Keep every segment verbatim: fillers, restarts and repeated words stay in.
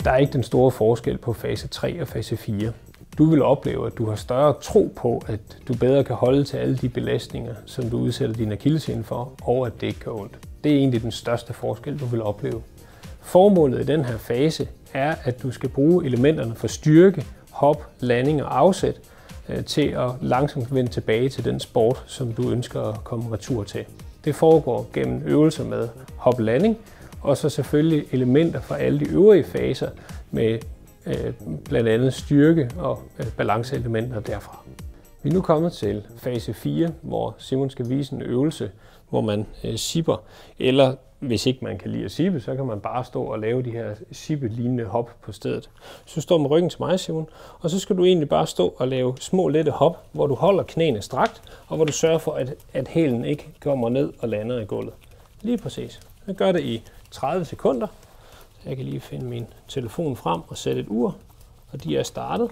Der er ikke den store forskel på fase tre og fase fire. Du vil opleve, at du har større tro på, at du bedre kan holde til alle de belastninger, som du udsætter din akillescene for, og at det ikke gør ondt. Det er egentlig den største forskel, du vil opleve. Formålet i den her fase er, at du skal bruge elementerne for styrke, hop, landing og afsæt til at langsomt vende tilbage til den sport, som du ønsker at komme retur til. Det foregår gennem øvelser med hop-landing, og så selvfølgelig elementer fra alle de øvrige faser med øh, blandt andet styrke og øh, balanceelementer derfra. Vi er nu kommet til fase fire, hvor Simon skal vise en øvelse, hvor man øh, zipper, eller hvis ikke man kan lide at zippe, så kan man bare stå og lave de her zippe-lignende hop på stedet. Så står med ryggen til mig, Simon, og så skal du egentlig bare stå og lave små lette hop, hvor du holder knæene strakt, og hvor du sørger for, at, at hælen ikke kommer ned og lander i gulvet. Lige præcis. Jeg gør det i tredive sekunder. Så jeg kan lige finde min telefon frem og sætte et ur, og de er startet.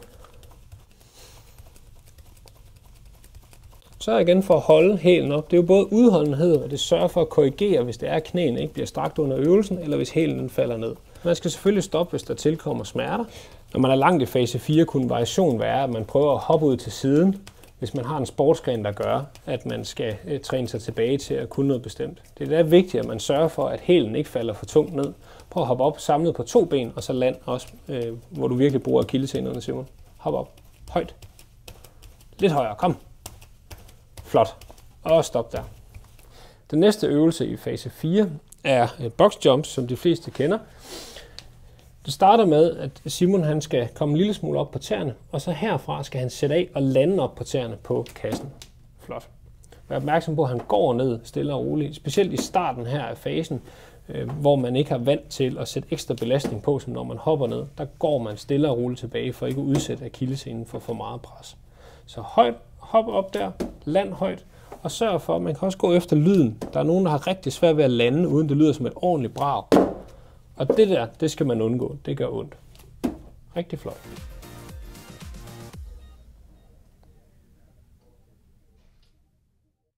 Så igen for at holde hælen op. Det er jo både udholdenhed, og det sørger for at korrigere, hvis det er, at knæene ikke bliver strakt under øvelsen, eller hvis hælen falder ned. Man skal selvfølgelig stoppe, hvis der tilkommer smerter. Når man er langt i fase fire, kunne en variation være, at man prøver at hoppe ud til siden, hvis man har en sportsgren, der gør, at man skal eh, træne sig tilbage til at kunne noget bestemt. Det er da vigtigt, at man sørger for, at hælen ikke falder for tungt ned. Prøv at hoppe op samlet på to ben, og så land også, øh, hvor du virkelig bruger akillessenerne, Simon. Hop op. Højt. Lidt højere. Kom. Flot. Og stop der. Den næste øvelse i fase fire er box jumps, som de fleste kender. Det starter med, at Simon han skal komme en lille smule op på tæerne, og så herfra skal han sætte af og lande op på tæerne på kassen. Flot. Vær opmærksom på, at han går ned stille og roligt, specielt i starten her af fasen, øh, hvor man ikke har vant til at sætte ekstra belastning på, som når man hopper ned. Der går man stille og roligt tilbage, for ikke at udsætte akillescenen for for meget pres. Så højt, hop op der, land højt, og sørg for, at man kan også gå efter lyden. Der er nogen, der har rigtig svært ved at lande, uden det lyder som et ordentligt brag. Og det der, det skal man undgå. Det gør ondt. Rigtig flot.